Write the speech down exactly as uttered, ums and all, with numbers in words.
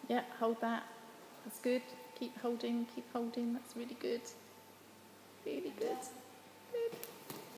Yeah, hold that. That's good. Keep holding, keep holding. That's really good. Really good. Good.